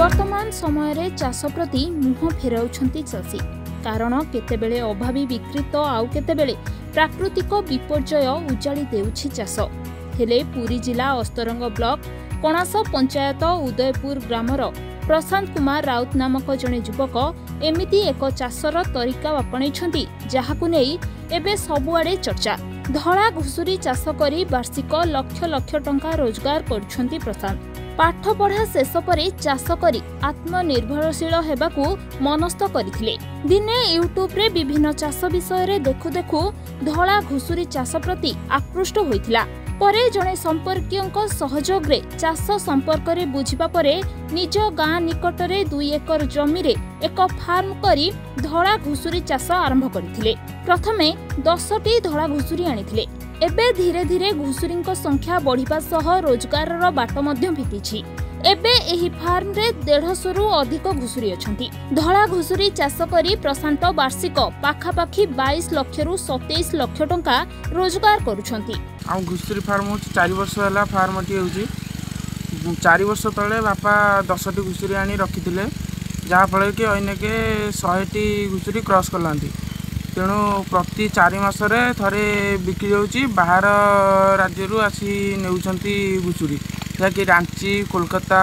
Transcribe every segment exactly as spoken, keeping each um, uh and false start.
वर्तमान समय रे चाष प्रति मुह फेराउछंती चाषी कारण केतेबेले अभावी बिक्री तो आउ केतेबेले प्राकृतिक विपर्यय उजाड़ी देउछि चाष। हेले पुरी जिला अस्तरंग ब्लॉक कणास पंचायत उदयपुर ग्रामर प्रशांत कुमार राउत नामक जने युवक एमिति एक चाषर तरीका आपणैछंती जाहाकु नेई एबे सबुआडे चर्चा। धड़ा घुसुरी चाष करी वार्षिक लक्ष लक्ष टंका रोजगार करुछंती प्रशांत। पाठ पढ़ा शेष परे चाष करी आत्मनिर्भरशील हेबाकू मनस्थ करथिले। दिने यूट्यूब रे विभिन्न चाष विषय रे देखु देखु धड़ा घुसुरी चाष प्रति आकृष्ट होइथिला। परे जणे संपर्कीयंक सहयोग रे चाष संपर्क रे बुझिबा परे निज गाँ निकट रे दुई एकर जमी रे एक फार्म करी धड़ा घुसुरी चाष आरंभ करथिले। प्रथमे दसटी धड़ा घुसुरी आनिथिले। एबे धीरे धीरे घुसुरींक संख्या बढ़िबा सह रोजगारर बाट मध्य भेटिछि। एबे एही फार्म रे डेढ़ रु अधिक घुसुरी अछंती। धड़ा घुसुरी चाष करी प्रशांत वार्षिक पाखापाखी बाईस लक्ष रु सत्ताईस लक्ष टंका रोजगार करुछंती। आ घुसुरी फार्म हो चार वर्ष होला फार्म टी होउची। चार वर्ष तले बापा दसटी घुसुरी आनी रखिथिले जहा फळे कि अइनेके सौ टी घुसुरी क्रॉस करलांती। तेणु प्रति चारि मासरे थरे बिक्री होउची। बाहर राज्य रु आसी नेउछंती घुसुरी जहाँकि रांची कोलकाता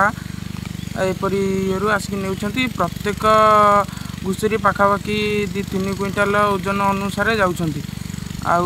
एपरी रु आसिक नेउछंती। प्रत्येक घुसुरी पाखापाखि दि तीन क्विंटाल ओजन अनुसार जाउछंती। आउ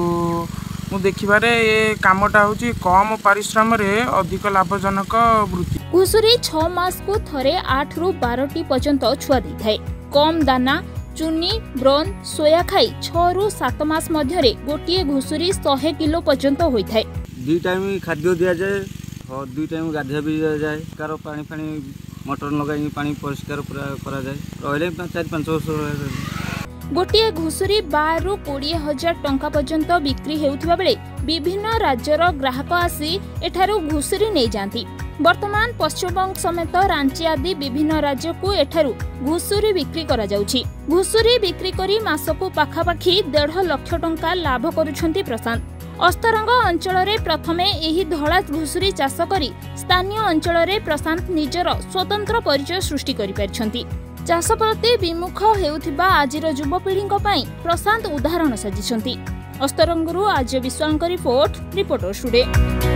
मु देखिबारे ये कामटा होची कम परिश्रम रे अधिक लाभजनक वृत्ति। घुसुरी छह मास को थरे आठ रु बारह टी पर्यंत छुआ दै थाए। कम दाना चुनी ब्रोन सोया खाई छह रु सात मास मध्य रे गोटिए घुसुरी सौ किलो पर्यंत होई थाए। दुई टाइम खाद्य दिया जाए और दुई टाइम गाधिया भी दिया जाए। कार पानी पानी मोटर लगाई पानी परिष्कार पूरा करा जाए। रहले चार पांच वर्ष गोटिए घुसुरी बारह रु बीस हजार टंका पर्यंत बिक्री हेउथिबा बेले विभिन्न राज्यर ग्राहक आसी एठारु घुसुरी नै जांती। वर्तमान पश्चिमबंग समेत रांची आदि विभिन्न राज्य को एठारु घुसुरी बिक्री करा जाउछि। घुसुरी बिक्री करी मासको पाखापाखि डेढ़ लक्ष टंका लाभ करुछंती प्रशांत। अस्तरंग अंचल रे प्रथमे एही धड़ा घुसुरी चाष करी स्थानीय अंचल रे प्रशांत निजर स्वतंत्र परिचय सृष्टि करि पारछंती। चाष प्रति विमुख हेउथिबा आजिर युवपीढ़ीक पई प्रशांत उदाहरण साजिछंती। अस्तरंगरू आज विश्वांक रिपोर्ट रिपोर्टर स्टूडियो।